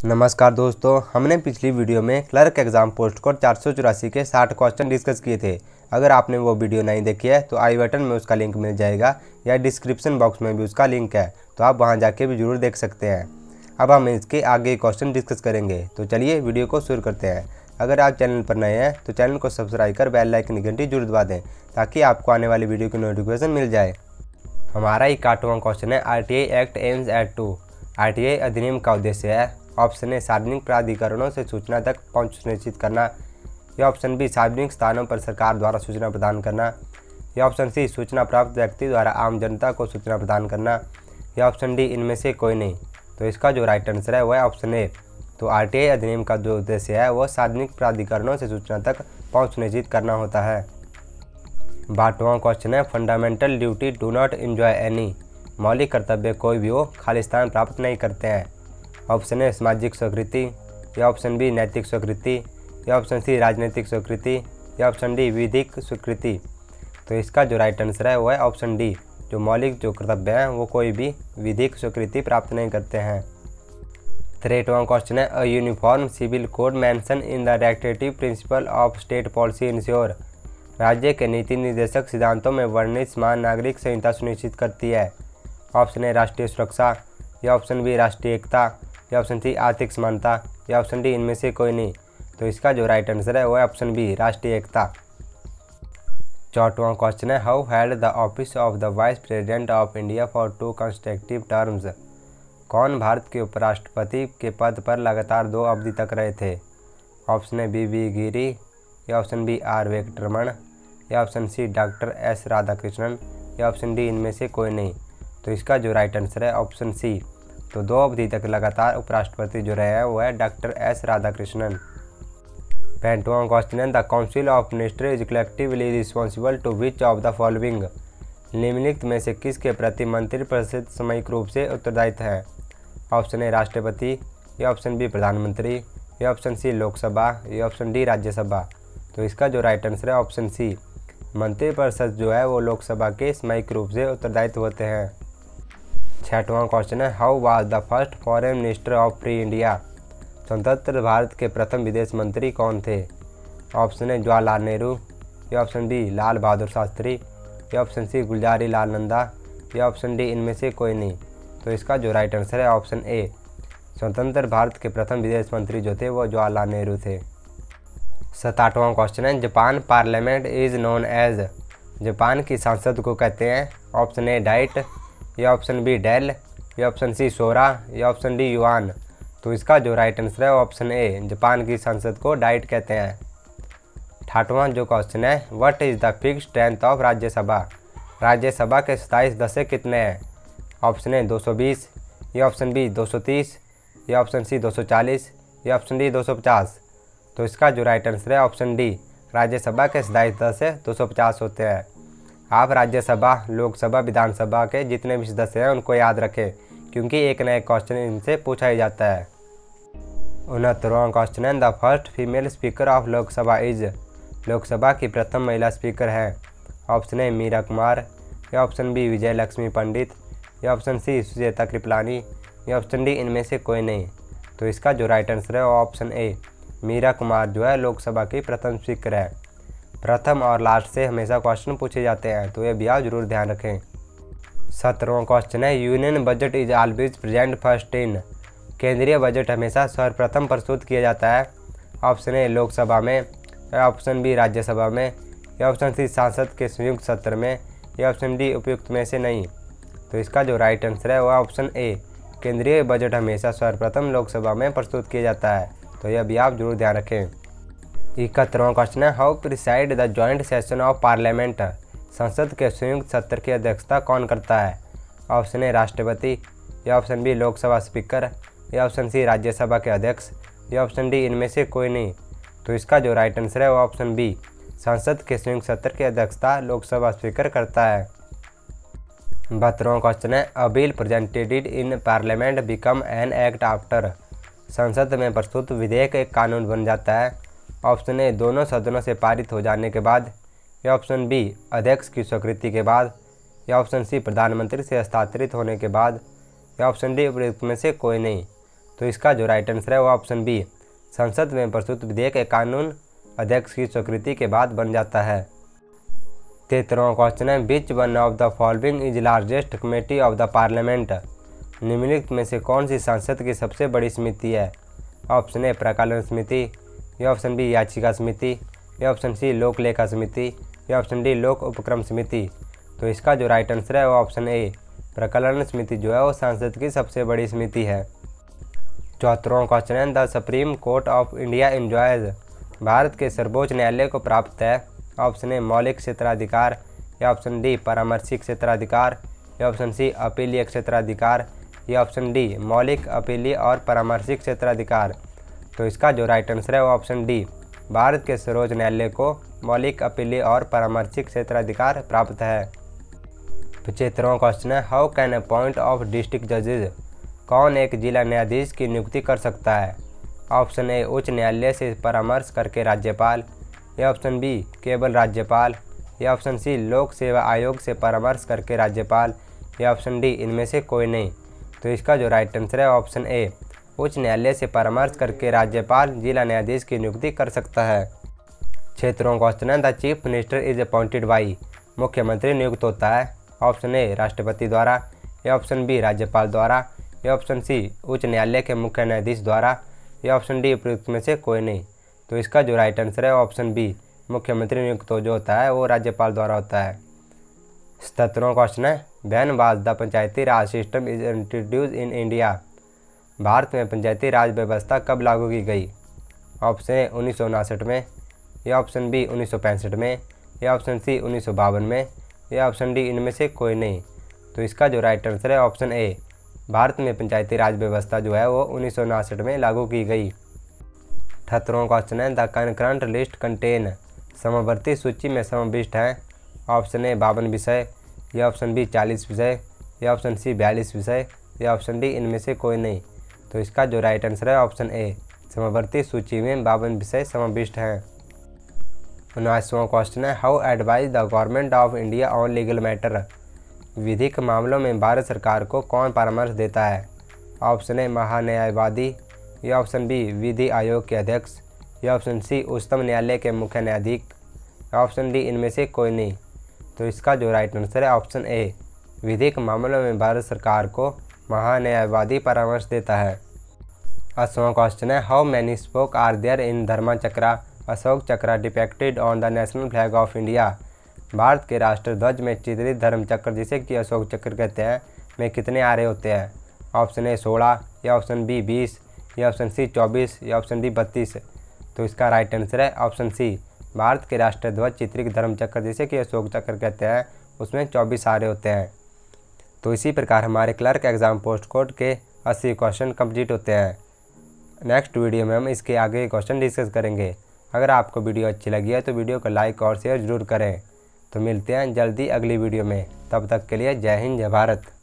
नमस्कार दोस्तों, हमने पिछली वीडियो में क्लर्क एग्जाम पोस्ट कोड 484 के 60 क्वेश्चन डिस्कस किए थे। अगर आपने वो वीडियो नहीं देखी है तो आई बटन में उसका लिंक मिल जाएगा या डिस्क्रिप्शन बॉक्स में भी उसका लिंक है, तो आप वहां जाके भी जरूर देख सकते हैं। अब हम इसके आगे क्वेश्चन डिस्कस करेंगे, तो चलिए वीडियो को शुरू करते हैं। अगर आप चैनल पर नए हैं तो चैनल को सब्सक्राइब कर बेल आइकन की घंटी जरूर दबा दें ताकि आपको आने वाली वीडियो की नोटिफिकेशन मिल जाए। हमारा 61वां क्वेश्चन है RTI act aims at to. RTI अधिनियम का उद्देश्य है ऑप्शन ए सार्वजनिक प्राधिकरणों से सूचना तक पहुंच सुनिश्चित करना, या ऑप्शन बी सार्वजनिक स्थानों पर सरकार द्वारा सूचना प्रदान करना, या ऑप्शन सी सूचना प्राप्त व्यक्ति द्वारा आम जनता को सूचना प्रदान करना, या ऑप्शन डी इनमें से कोई नहीं। तो इसका जो राइट आंसर है वह है ऑप्शन ए। तो RTI अधिनियम का जो उद्देश्य है वह सार्वजनिक प्राधिकरणों से सूचना तक पहुँच सुनिश्चित करना होता है। 62वां क्वेश्चन है fundamental duty do not enjoy any. मौलिक कर्तव्य कोई भी हो खालिस्तान प्राप्त नहीं करते हैं। ऑप्शन ए सामाजिक स्वीकृति, या ऑप्शन बी नैतिक स्वीकृति, या ऑप्शन सी राजनीतिक स्वीकृति, या ऑप्शन डी विधिक स्वीकृति। तो इसका जो राइट आंसर है वो है ऑप्शन डी। जो मौलिक जो कर्तव्य हैं वो कोई भी विधिक स्वीकृति प्राप्त नहीं करते हैं। 63वां क्वेश्चन है a uniform civil code mention in the directive principle of state policy ensure. राज्य के नीति निर्देशक सिद्धांतों में वर्णित समान नागरिक संहिता सुनिश्चित करती है। ऑप्शन ए राष्ट्रीय सुरक्षा, या ऑप्शन बी राष्ट्रीय एकता, या ऑप्शन सी आर्थिक समानता, या ऑप्शन डी इनमें से कोई नहीं। तो इसका जो राइट आंसर है वो है ऑप्शन बी राष्ट्रीय एकता। 64वां क्वेश्चन है how held the office of the vice president of India for 2 consecutive terms. कौन भारत के उपराष्ट्रपति के पद पर लगातार 2 अवधि तक रहे थे। ऑप्शन ए BV गिरी, या ऑप्शन बी R वेंकटरमण, या option C doctor S Radhakrishnan, या ऑप्शन डी इनमें से कोई नहीं। तो इसका जो राइट आंसर है ऑप्शन सी। तो 2 अवधि तक लगातार उपराष्ट्रपति जो रहे हैं वो है डॉक्टर S राधाकृष्णन। 65वां क्वेश्चन है the council of minister is collectively responsible to which of the following. निम्नलिखित में से किसके प्रति मंत्रिपरिषद सामूहिक रूप से उत्तरदायित्व है। ऑप्शन ए राष्ट्रपति, या ऑप्शन बी प्रधानमंत्री, या ऑप्शन सी लोकसभा, या ऑप्शन डी राज्यसभा। तो इसका जो राइट आंसर है ऑप्शन सी। मंत्रिपरिषद जो है वो लोकसभा के सामूहिक रूप से उत्तरदायित्व होते हैं। 66वां क्वेश्चन है how was the first foreign minister of free India. स्वतंत्र भारत के प्रथम विदेश मंत्री कौन थे। ऑप्शन ए जवाहरलाल नेहरू, या ऑप्शन बी लाल बहादुर शास्त्री, या ऑप्शन सी गुलजारी लाल नंदा, या ऑप्शन डी इनमें से कोई नहीं। तो इसका जो राइट आंसर है ऑप्शन ए। स्वतंत्र भारत के प्रथम विदेश मंत्री जो थे वो जवाहरलाल नेहरू थे। 67वां क्वेश्चन है Japan parliament is known as. Japan की संसद को कहते हैं। ऑप्शन ए डाइट, या ऑप्शन बी डेल, या ऑप्शन सी सोरा, या ऑप्शन डी युआन। तो इसका जो राइट आंसर है ऑप्शन ए। जापान की संसद को डाइट कहते हैं। 68वां जो क्वेश्चन है what is the fixed strength of Rajya Sabha. Rajya Sabha के स्थायी सदस्य कितने हैं। ऑप्शन ए 220, या ऑप्शन बी 230, या ऑप्शन सी 240, या ऑप्शन डी 250। तो इसका जो राइट आंसर है ऑप्शन डी। राज्यसभा के स्थायी सदस्य 250 होते हैं। आप राज्यसभा, लोकसभा, विधानसभा के जितने भी सदस्य हैं उनको याद रखें क्योंकि एक नया क्वेश्चन इनसे पूछा ही जाता है। 69वां क्वेश्चन है the first female speaker of Lok Sabha is. Lok Sabha की प्रथम महिला स्पीकर है। ऑप्शन ए मीरा कुमार, या ऑप्शन बी विजय लक्ष्मी पंडित, या ऑप्शन सी सुचेता कृपलानी, या ऑप्शन डी इनमें से कोई नहीं। तो इसका जो राइट आंसर है ऑप्शन ए। मीरा कुमार जो है लोकसभा की प्रथम स्पीकर है। प्रथम और लास्ट से हमेशा क्वेश्चन पूछे जाते हैं, तो ये भी आप जरूर ध्यान रखें। 17वां क्वेश्चन है union budget is always present first in. केंद्रीय बजट हमेशा सर्वप्रथम प्रस्तुत किया जाता है। ऑप्शन ए लोकसभा में, या ऑप्शन बी राज्यसभा में, या ऑप्शन सी संसद के संयुक्त सत्र में, या ऑप्शन डी उपयुक्त में से नहीं। तो इसका जो राइट आंसर है वह ऑप्शन ए। केंद्रीय बजट हमेशा सर्वप्रथम लोकसभा में प्रस्तुत किया जाता है, तो यह भी आप जरूर ध्यान रखें। 71वां क्वेश्चन है how preside the joint session of parliament. संसद के संयुक्त सत्र की अध्यक्षता कौन करता है। ऑप्शन ए राष्ट्रपति, या ऑप्शन बी लोकसभा स्पीकर, या ऑप्शन सी राज्यसभा के अध्यक्ष, या ऑप्शन डी इनमें से कोई नहीं। तो इसका जो राइट आंसर है वो ऑप्शन बी। संसद के संयुक्त सत्र की अध्यक्षता लोकसभा स्पीकर करता है। 72वां क्वेश्चन है a bill presented in parliament become an act after. संसद में प्रस्तुत विधेयक एक कानून बन जाता है। ऑप्शन ए दोनों सदनों से पारित हो जाने के बाद, या ऑप्शन बी अध्यक्ष की स्वीकृति के बाद, या ऑप्शन सी प्रधानमंत्री से हस्ताक्षरित होने के बाद, या ऑप्शन डी उपयुक्त में से कोई नहीं। तो इसका जो राइट आंसर है वो ऑप्शन बी, संसद में प्रस्तुत विधेयक एक कानून अध्यक्ष की स्वीकृति के बाद बन जाता है। 73वां क्वेश्चन है, which one of the following is largest committee of the parliament. निम्नलिखित में से कौन सी संसद की सबसे बड़ी समिति है। ऑप्शन ए प्रकलन समिति, या ऑप्शन बी याचिका समिति, या ऑप्शन सी लोक लेखा समिति, या ऑप्शन डी लोक उपक्रम समिति। तो इसका जो राइट आंसर है वो ऑप्शन ए, प्रकलन समिति जो है वो संसद की सबसे बड़ी समिति है। 74वां क्वेश्चन है, the supreme court of India enjoys. Bharat के सर्वोच्च न्यायालय को प्राप्त है। ऑप्शन ए मौलिक क्षेत्राधिकार, या ऑप्शन डी परामर्शी क्षेत्राधिकार, या ऑप्शन सी अपीलीय क्षेत्राधिकार, या ऑप्शन डी मौलिक अपीलीय और परामर्शी क्षेत्राधिकार। तो इसका जो राइट आंसर है वो ऑप्शन डी, भारत के सर्वोच्च न्यायालय को मौलिक अपीलीय और परामर्शी क्षेत्राधिकार प्राप्त है। 75वां क्वेश्चन है, how can appoint of district जजेज। कौन एक जिला न्यायाधीश की नियुक्ति कर सकता है। ऑप्शन ए उच्च न्यायालय से परामर्श करके राज्यपाल, या ऑप्शन बी केवल राज्यपाल, या ऑप्शन सी लोक सेवा आयोग से परामर्श करके राज्यपाल, या ऑप्शन डी इनमें से कोई नहीं। तो इसका जो राइट आंसर है ऑप्शन ए, उच्च न्यायालय से परामर्श करके राज्यपाल जिला न्यायाधीश की नियुक्ति कर सकता है। 76वां क्वेश्चन है, the chief minister is appointed by. मुख्यमंत्री नियुक्त होता है। ऑप्शन ए राष्ट्रपति द्वारा, या ऑप्शन बी राज्यपाल द्वारा, या ऑप्शन सी उच्च न्यायालय के मुख्य न्यायाधीश द्वारा, या ऑप्शन डी उपयुक्त में से कोई नहीं। तो इसका जो राइट आंसर है ऑप्शन बी, मुख्यमंत्री नियुक्त जो होता है वो राज्यपाल द्वारा होता है। 77वां क्वेश्चन है, when was the panchayati raj system is introduce in India. Bharat में पंचायती राज व्यवस्था कब लागू की गई। ऑप्शन ए 1959 में, या ऑप्शन बी 1965 में, या ऑप्शन सी 1952 में, या ऑप्शन डी इनमें से कोई नहीं। तो इसका जो राइट आंसर है ऑप्शन ए, भारत में पंचायती राज व्यवस्था जो है वो 1959 में लागू की गई। 78वां क्वेश्चन है, द कंकरेंट लिस्ट कंटेन। समवर्ती सूची में समाविष्ट हैं। ऑप्शन ए 52 विषय, या ऑप्शन बी 40 विषय, या ऑप्शन सी 42 विषय, या ऑप्शन डी इनमें से कोई नहीं। तो इसका जो राइट आंसर है ऑप्शन ए, समवर्ती सूची में 52 विषय समाविष्ट हैं। 79वां क्वेश्चन है, how advise the government of India on legal matter. विधिक मामलों में भारत सरकार को कौन परामर्श देता है। ऑप्शन ए महान्यायवादी, या ऑप्शन बी विधि आयोग के अध्यक्ष, या ऑप्शन सी उच्चतम न्यायालय के मुख्य न्यायाधीश, या ऑप्शन डी इनमें से कोई नहीं। तो इसका जो राइट आंसर है ऑप्शन ए, विधिक मामलों में भारत सरकार को महान्यायवादी परामर्श देता है। 80वां क्वेश्चन है, how many spoke are there in dharma chakra Ashoka chakra depicted on the national flag of India. Bharat के राष्ट्र ध्वज में चित्रित धर्म चक्र जिसे कि अशोक चक्र कहते हैं में कितने आरे होते हैं। ऑप्शन ए 16, या ऑप्शन बी 20, या ऑप्शन सी 24, या ऑप्शन डी 32। तो इसका राइट आंसर है ऑप्शन सी, भारत के राष्ट्र ध्वज चित्रित धर्म चक्र जिसे कि अशोक चक्र कहते हैं उसमें 24 आरे होते हैं। तो इसी प्रकार हमारे क्लर्क एग्जाम पोस्ट कोड के 80 क्वेश्चन कंप्लीट होते हैं। नेक्स्ट वीडियो में हम इसके आगे क्वेश्चन डिस्कस करेंगे। अगर आपको वीडियो अच्छी लगी है तो वीडियो को लाइक और शेयर जरूर करें। तो मिलते हैं जल्दी अगली वीडियो में, तब तक के लिए जय हिंद जय भारत।